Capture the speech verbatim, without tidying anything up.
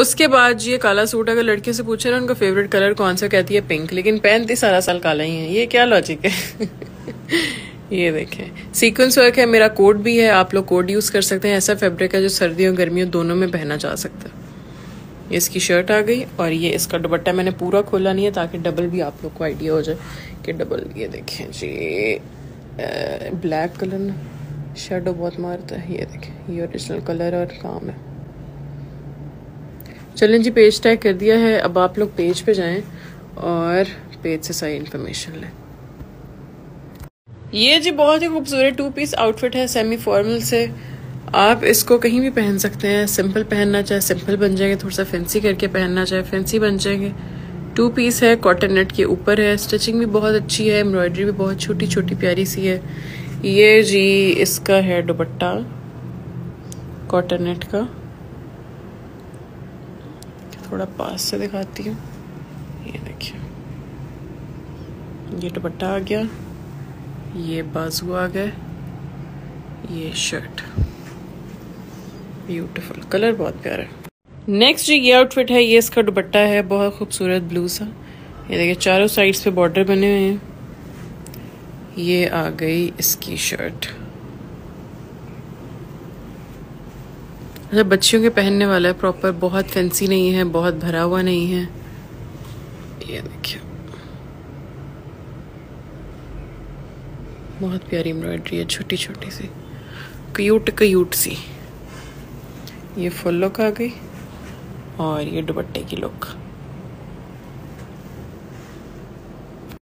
उसके बाद ये काला सूट अगर लड़के से पूछे ना उनका फेवरेट कलर कौन सा, कहती है पिंक, लेकिन पहनती सारा साल काला ही है। ये क्या लॉजिक है? ये देखें सीक्वेंस वर्क है, मेरा कोट भी है, आप लोग कोट यूज़ कर सकते हैं। ऐसा फैब्रिक है जो सर्दियों गर्मियों दोनों में पहना जा सकता है। ये इसकी शर्ट आ गई और ये इसका दुपट्टा मैंने पूरा खोला नहीं है ताकि डबल भी आप लोग को आइडिया हो जाए कि डबल। ये देखें जी ब्लैक कलर ना शेडो बहुत मारता है। ये देखें ये ओरिजिनल कलर और काम है। चलें जी पेज टैग कर दिया है, अब आप लोग पेज पे जाएं और पेज से सारी इन्फॉर्मेशन लें। ये जी बहुत ही खूबसूरत टू पीस आउटफिट है सेमी फॉर्मल से। आप इसको कहीं भी पहन सकते हैं, सिंपल पहनना चाहे सिंपल बन जाएंगे, थोड़ा सा फैंसी करके पहनना चाहे फैंसी बन जाएंगे। टू पीस है, कॉटन नेट के ऊपर है, स्टिचिंग भी बहुत अच्छी है, एम्ब्रॉयडरी भी बहुत छोटी छोटी प्यारी सी है। ये जी इसका है दुपट्टा कॉटन नेट का, थोड़ा पास से दिखाती हूँ। ये देखिए ये दुपट्टा आ गया, ये बाजू आ गए, ये शर्ट, ब्यूटीफुल कलर बहुत प्यारा है। नेक्स्ट जी ये आउटफिट है, ये इसका दुपट्टा है बहुत खूबसूरत ब्लू सा। ये देखिए चारों साइड्स पे बॉर्डर बने हुए हैं। ये आ गई इसकी शर्ट। अच्छा बच्चियों के पहनने वाला है, प्रॉपर, बहुत फैंसी नहीं है, बहुत भरा हुआ नहीं है। ये देखिए बहुत प्यारी एम्ब्रॉयडरी है, छोटी छोटी सी क्यूट क्यूट सी। ये फुल लुक आ गई और ये दुपट्टे की लुक।